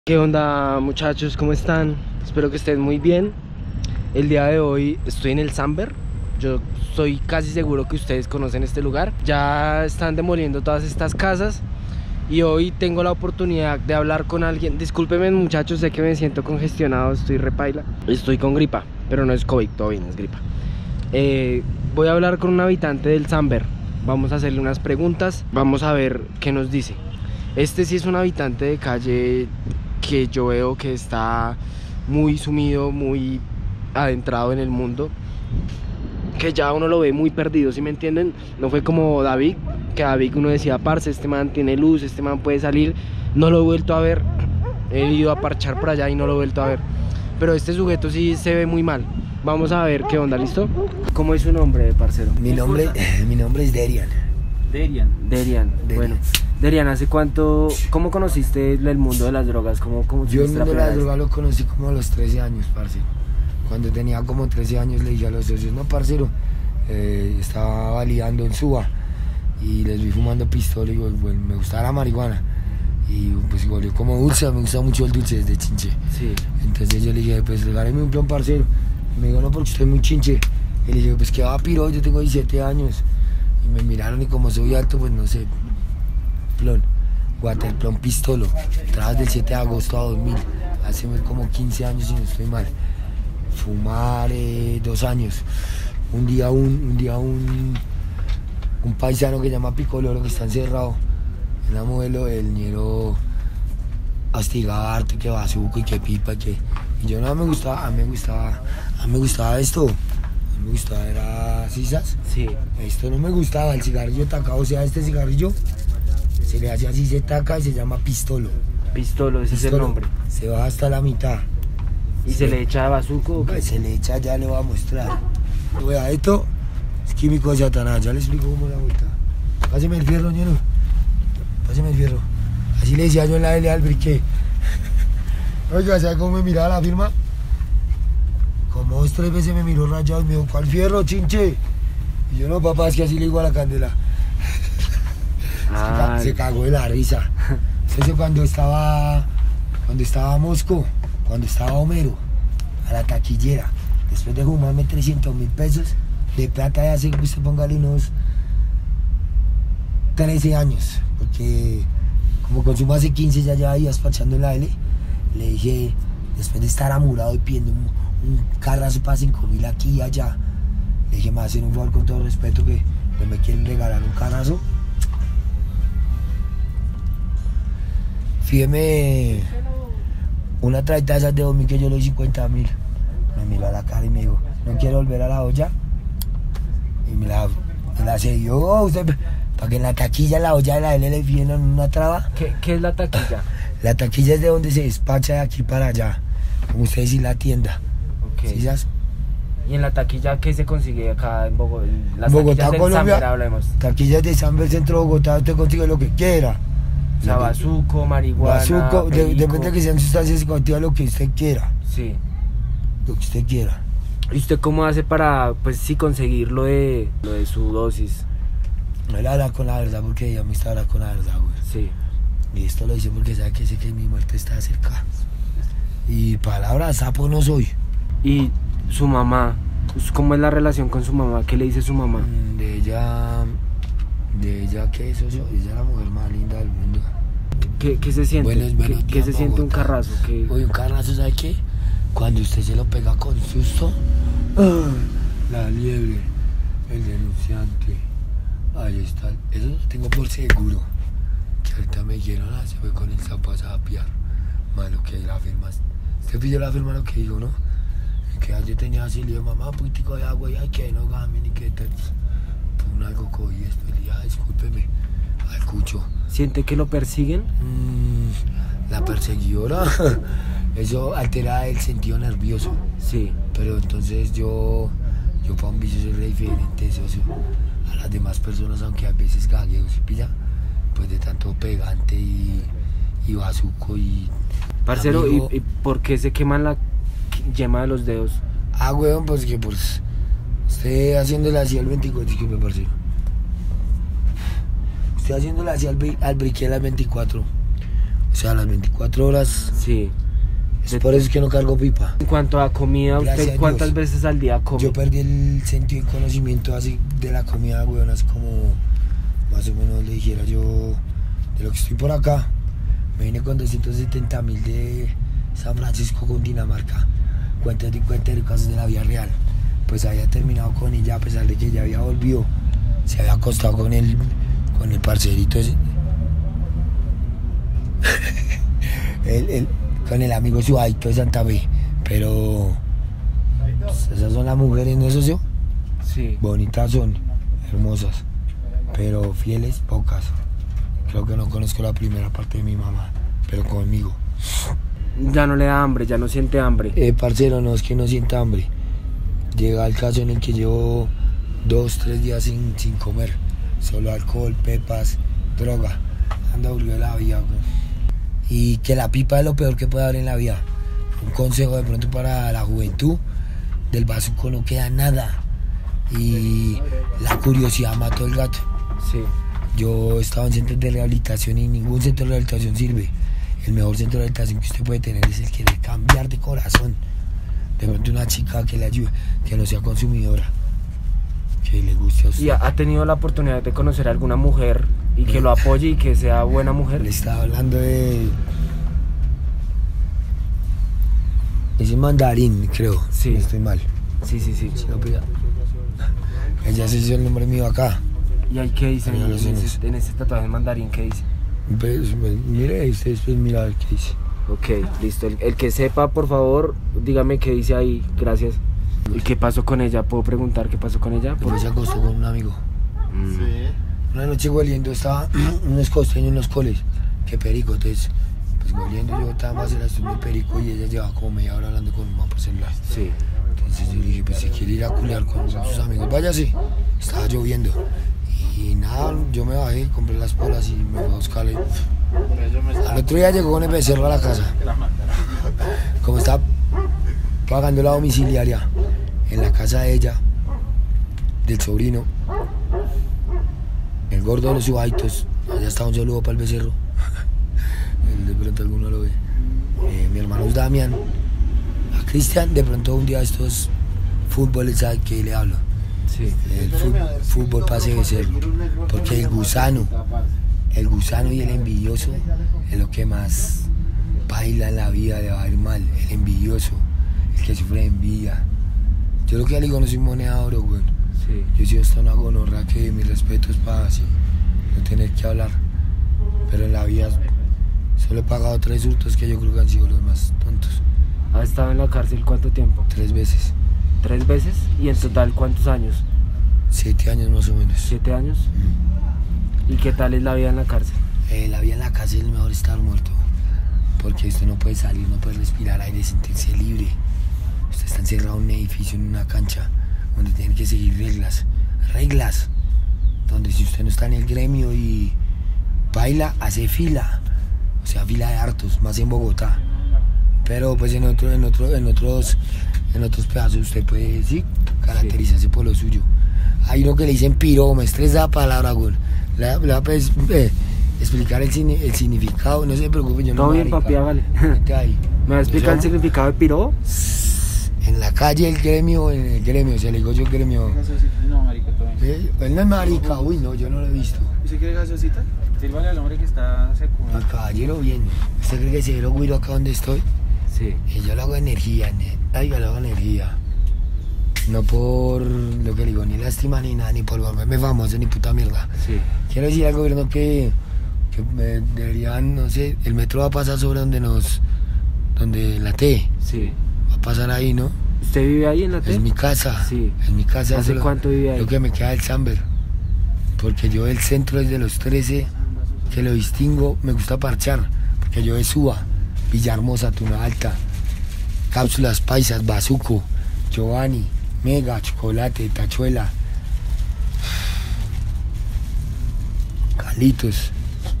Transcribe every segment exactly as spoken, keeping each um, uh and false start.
¿Qué onda, muchachos? ¿Cómo están? Espero que estén muy bien. El día de hoy estoy en el Samber. Yo estoy casi seguro que ustedes conocen este lugar. Ya están demoliendo todas estas casas y hoy tengo la oportunidad de hablar con alguien. Discúlpenme, muchachos, sé que me siento congestionado, estoy repaila. Estoy con gripa, pero no es COVID, todo bien, es gripa. eh, Voy a hablar con un habitante del Samber. Vamos a hacerle unas preguntas, vamos a ver qué nos dice. Este sí es un habitante de calle que yo veo que está muy sumido, muy adentrado en el mundo, que ya uno lo ve muy perdido, ¿sí me entienden? No fue como David, que David uno decía, parce, este man tiene luz, este man puede salir. No lo he vuelto a ver, he ido a parchar por allá y no lo he vuelto a ver. Pero este sujeto sí se ve muy mal. Vamos a ver qué onda, ¿listo? ¿Cómo es su nombre, parcero? Mi nombre, mi nombre es Derian. Derian. Derian. Derian. Bueno, Derian, ¿hace cuánto, cómo conociste el mundo de las drogas? ¿Cómo, cómo Yo el mundo de la las drogas lo conocí como a los trece años, parcero. Cuando tenía como trece años le dije a los socios, no, parcero, eh, estaba validando en Suba y les vi fumando pistola y digo, bueno, me gustaba la marihuana. Y pues igual yo como dulce, me gusta mucho el dulce desde chinche. Sí. Entonces yo le dije, pues regáleme un plon, parcero. Y me dijo, no, porque usted es muy chinche. Y le dije, pues que va, piro, yo tengo diecisiete años. Y me miraron y como soy alto, pues no sé, plon, waterplon pistolo, trabajas del siete de agosto a dos mil, hace como quince años si no estoy mal. Fumar eh, dos años. Un día un, un día un, un paisano que se llama Picoloro, que está encerrado en la modelo, el ñero hostigaba harto, que bazuco y que pipa, que... Y yo no me gustaba, a mí me gustaba, a mí me gustaba esto. Me gustaba, era sisas. Sí. Esto no me gustaba, el cigarrillo tacado, o sea, este cigarrillo se le hace así, se taca y se llama pistolo. Pistolo, ese Pistolo. es el nombre. Se va hasta la mitad. ¿Y Sí. se le echa bazuco o qué? Pues se le echa, ya le voy a mostrar. Vea, esto es químico de Satanás, ya le explico cómo es la vuelta. Páseme el fierro, ñero. Páseme el fierro. Así le decía yo en la L al briqué. Oiga, ¿sabes cómo me miraba la firma? Como dos, tres veces me miró rayado y me dijo, ¿cuál fierro, chinche? Y yo, no, papá, es que así le digo a la candela. Ah, Se cagó de la risa. Entonces cuando estaba, cuando estaba Mosco, cuando estaba Homero, a la taquillera, después de fumarme trescientos mil pesos de plata, ya sé que usted póngale unos trece años, porque como consumo hace quince, ya lleva días parchando en la L, le dije, después de estar amurado y pidiendo un, un carrazo para cinco mil aquí y allá, le dije, me va a hacer un favor con todo respeto, que no me quieren regalar un carrazo. Fíjeme una traita de esas de dos mil que yo le doy cincuenta mil. Me miró a la cara y me dijo, ¿no quiere volver a la olla? Y me la, me la cedió, oh, usted, para que en la taquilla, la olla de la L le vienen una traba. ¿Qué, ¿Qué es la taquilla? La taquilla es de donde se despacha de aquí para allá, como ustedes decís, la tienda. Ok. ¿Sí sabes? ¿Y en la taquilla qué se consigue acá en Bogotá? Las Bogotá, taquillas del Colombia. Samber, hablemos. Taquillas de Samber, centro de Bogotá, usted consigue lo que quiera. O sea, bazuco, marihuana, Bazuco, de- perico. depende de que sean sustancias psicoactivas, lo que usted quiera. Sí. Lo que usted quiera. ¿Y usted cómo hace para, pues sí, conseguir lo de, lo de su dosis? No le hablar con la verdad porque ella me está hablando con la verdad, güey. Sí. Y esto lo hice porque sabe que sé que mi muerte está cerca. Y palabra sapo no soy. ¿Y su mamá? ¿Cómo es la relación con su mamá? ¿Qué le dice su mamá? Mm, De ella, de ella, ¿qué es eso? Ella es la mujer más linda del mundo. ¿Qué, qué se siente? Buenos, buenos ¿Qué, qué días, se siente un Bogotá. carrazo? ¿Qué... Oye, un carrazo, ¿sabe qué? Cuando usted se lo pega con susto, ¡ah! La liebre, el denunciante, ahí está. Eso lo tengo por seguro. Que ahorita me dijeron, ah, se fue con el sapo a zapiar. Malo que la firma. Usted pidió la firma lo que dijo, ¿no? Que yo tenía así, le dije, mamá, un poquitico de agua y ay, que no gamen y que te. Un algo cogí esto y le dije, ah, discúlpeme, al cucho. ¿Siente que lo persiguen? Mm, la perseguidora, eso altera el sentido nervioso. Sí. Pero entonces yo, yo para un vicio soy re diferente, socio, a las demás personas, aunque a veces gagueo, ¿sí pilla? Pues de tanto pegante y, y bazuco y... Parcero, amigo, ¿y, ¿y por qué se queman la yema de los dedos? Ah, weón, pues que pues usted haciéndole así al veinticuatro, disculpe, parcero. Usted haciéndole así al, bri- al briquet al veinticuatro, O sea, las veinticuatro horas. Sí. Es por eso es que no cargo pipa. En cuanto a comida, Gracias ¿usted a cuántas Dios. veces al día come? Yo perdí el sentido y conocimiento así de la comida, weón, así como más o menos le dijera yo de lo que estoy por acá. Me vine con doscientos setenta mil de San Francisco con Dinamarca. Cuentas de cuentas de casos de la vida real. Pues había terminado con ella a pesar de que ya había volvido. Se había acostado con el, con el parcerito ese. el, el, con el amigo Suaito de Santa Fe. Pero pues, esas son las mujeres, ¿no es socio? Sí. Bonitas son, hermosas, pero fieles pocas. Creo que no conozco la primera parte de mi mamá, pero conmigo. Ya no le da hambre, ya no siente hambre. Eh, parcero, no es que no sienta hambre. Llega el caso en el que llevo dos, tres días sin, sin comer. Solo alcohol, pepas, droga. Anda aburrido de la vida, güey. Y que la pipa es lo peor que puede haber en la vida. Un consejo de pronto para la juventud: del bazuco no queda nada. Y la curiosidad mató el gato. Sí. Yo he estado en centros de rehabilitación y ningún centro de rehabilitación sirve. El mejor centro de rehabilitación que usted puede tener es el querer cambiar de corazón. De pronto una chica que le ayude, que no sea consumidora, que le guste a usted. ¿Y ha ha tenido la oportunidad de conocer a alguna mujer y que lo apoye y que sea buena mujer? Le estaba hablando de... ese mandarín, creo. Sí. No estoy mal. Sí, sí, sí. Sí, no, pues ya. Ella se hizo el nombre mío acá. ¿Y ahí qué dice? Mira En, los ese, senos. en ese tatuaje mandarín, ¿qué dice? Pues, pues, mire, y ustedes pues mira a ver qué dice. Ok, listo. El, el que sepa, por favor, dígame qué dice ahí. Gracias. ¿Y qué pasó con ella? ¿Puedo preguntar qué pasó con ella? Después se acostó con un amigo. Mm. Una noche hueliendo, estaba unos costeños en los coles, que perico, entonces, pues hueliendo yo estaba más en la estudio de perico y ella llevaba como media hora hablando con un man por celular. Sí. Entonces yo le dije, pues si quiere ir a culiar con sus amigos, váyase. Estaba lloviendo. Y nada, yo me bajé, compré las polas y me fui a buscarle. Al otro día llegó con el becerro a la casa. Como estaba pagando la domiciliaria en la casa de ella, del sobrino, el gordo de los subaitos, allá está, un saludo para el becerro. Él de pronto alguno lo ve. Eh, mi hermano es Damián. A Cristian, de pronto un día de estos fútbol, él sabe que le hablo. Sí. El fútbol, fútbol pase becerro. Porque el gusano, el gusano y el envidioso es lo que más baila en la vida, le va a ir mal. El envidioso, el que sufre de envidia. Yo lo que le digo, no soy moneda de oro, güey. Sí. Yo soy hasta una gonorra que mis respetos para así, no tener que hablar. Pero en la vida solo he pagado tres hurtos que yo creo que han sido los más tontos. ¿Ha estado en la cárcel cuánto tiempo? Tres veces. ¿Tres veces? ¿Y en total cuántos años? Siete años más o menos. ¿Siete años? Mm. ¿Y qué tal es la vida en la cárcel? Eh, la vida en la cárcel es mejor estar muerto. Porque usted no puede salir, no puede respirar aire, sentirse libre. Usted está encerrado en un edificio, en una cancha, donde tiene que seguir reglas. Reglas. Donde si usted no está en el gremio y baila, hace fila. O sea, fila de hartos, más en Bogotá. Pero pues en otro, en otro, en otros, en otros pedazos usted puede, sí, caracterizarse por lo suyo. Hay uno que le dicen piro, me estresa la palabra, güey. Le voy a pues, eh, explicar el, cine, el significado, no se preocupe, yo no Todo me bien, papi, hágale. ahí. ¿Me va a explicar el significado de piro? En la calle el gremio, en el gremio, se le digo yo gremio. No, marica, todo bien. ¿Eh? Él no es marica, uy, no, yo no lo he visto. ¿Usted quiere gaseosita? Sírvale al hombre que está seco. El caballero bien. ¿Usted cree que se ve lo güiro acá donde estoy? Sí. Y yo le hago energía, ne- ay, yo le hago energía. No por lo que le digo, ni lástima ni nada, ni por volverme famoso, ni puta mierda. Sí. Quiero decir al gobierno que, que me deberían, no sé, el metro va a pasar sobre donde nos, donde la T, Sí. va a pasar ahí, ¿no? ¿Usted vive ahí en la T? Es mi casa, Sí. es mi casa. ¿Hace eso lo- cuánto vive ahí? Lo que me queda del Samber, porque yo del centro desde los trece, que lo distingo, me gusta parchar, porque yo de Suba, Villahermosa, Tuna Alta, Cápsulas Paisas, Bazuco, Giovanni, Mega, Chocolate, Tachuela, Calitos.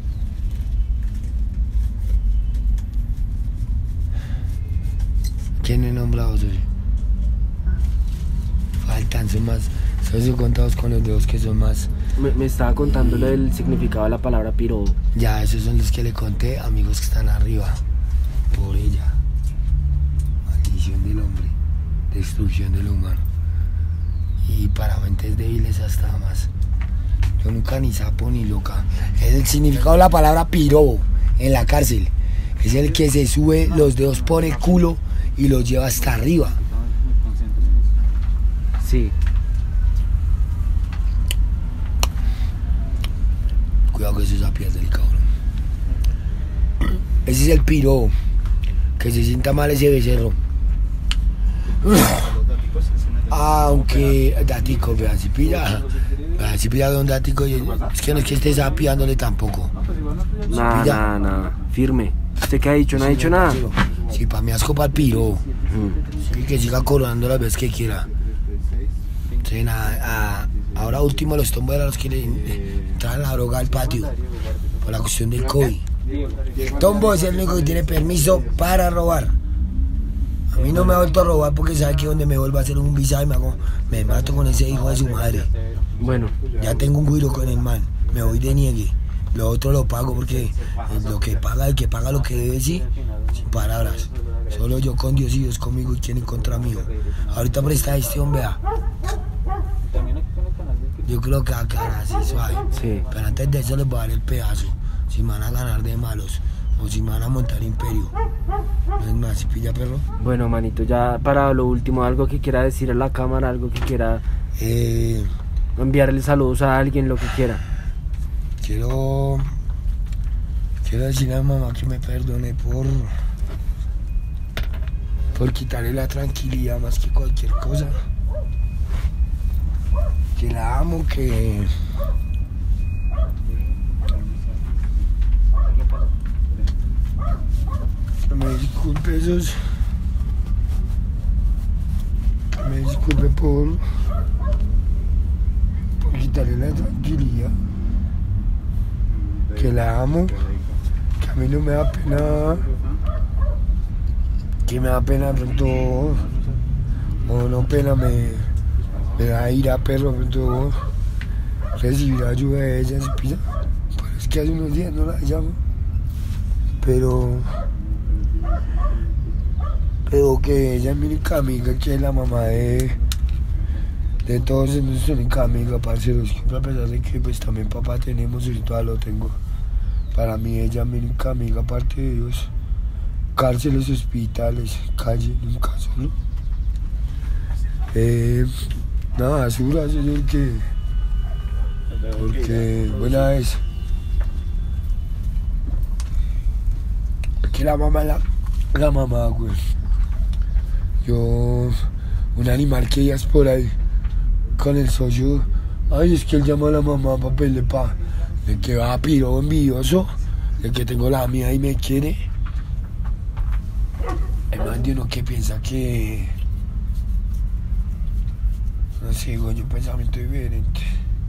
¿Quién he nombrado, socio? Faltan, son más, socio, contados con los dedos que son más Me, me estaba contando lo del significado de la palabra piro. Ya, esos son los que le conté, amigos que están arriba. Por ella. Maldición del hombre. Destrucción del humano. Y para mentes débiles hasta más. Yo nunca ni sapo ni loca. Es el significado de la palabra piro en la cárcel. Es el que se sube los dedos por el culo y los lleva hasta arriba. Sí. Cuidado que eso es a pies del cabrón. Ese es el piro. Que se sienta mal ese becerro. Aunque datico, vea, si pilla, vea, si pilla de un datico, es que no es que esté sapiándole tampoco. Nada, nada, nada. Firme. ¿Usted qué ha dicho? ¿No ha dicho nada? Sí, para mí asco para el piro. Mm. Sí, que siga coronando las veces que quiera. Sí, nada, a, ahora último los tombos eran los que le traen la droga al patio. Por la cuestión del COVID. Tombo es el único que tiene permiso para robar. A mí no me ha vuelto a robar porque sabe que donde me vuelva a hacer un visa y me, hago, me mato con ese hijo de su madre. Bueno. Ya tengo un guiro con el man, me voy de niegue. Lo otro lo pago porque lo que paga, el que paga lo que debe, sí, sin palabras. Solo yo con Dios y Dios conmigo y quien en contra mío. Ahorita presta este hombre, vea. Yo creo que va a quedar así suave. Sí. Pero antes de eso les voy a dar el pedazo. Si me van a ganar de malos o si me van a montar imperio. No es más, si pilla perro. Bueno, manito, ya para lo último, algo que quiera decir a la cámara, algo que quiera Eh, enviarle saludos a alguien, lo que quiera. quiero, quiero decirle a mamá que me perdone por, por quitarle la tranquilidad más que cualquier cosa. Que la amo, que... que me disculpe esos... que me disculpe por... por quitarle la tranquilidad. Que la amo, que a mí no me da pena... que me da pena pronto... o no pena, me... me da ira, perro, pronto recibir ayuda de ella, ¿se pilla? Pero es que hace unos días no la llamo. Pero... pero que ella es mi única amiga, que es la mamá de... de todos, es nuestra única amiga, parceros. A pesar de que pues también papá tenemos y todavía lo tengo. Para mí ella es mi única amiga, aparte de Dios. Cárceles, hospitales, calle, nunca solo. Eh... Nada, basura, señor, que... porque buena es. Que la mamá, la, la mamá, güey. Yo, un animal que ella es por ahí, con el socio. Ay, es que él llama a la mamá para pedirle pa... de que va a piro envidioso, de que tengo la mía y me quiere. Hay más de uno que piensa que... no sé, güey, un pensamiento diferente.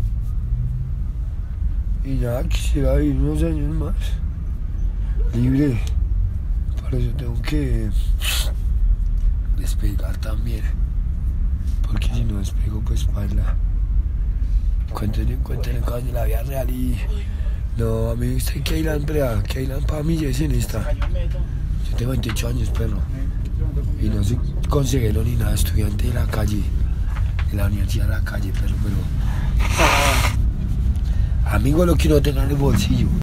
Y nada, quisiera vivir unos años más libre. Para eso tengo que despegar también. Porque si no despego, pues baila. Cuéntenle, cuéntenle cosas de la vida real y... no, a mí usted que Keylan, prea, Keylan para mí ya es en esta. Yo tengo veintiocho años, perro. Y no soy consejero ni nada, estudiante de la calle. De la universidad de la calle, pero, pero... amigo, lo que no tenga en el bolsillo.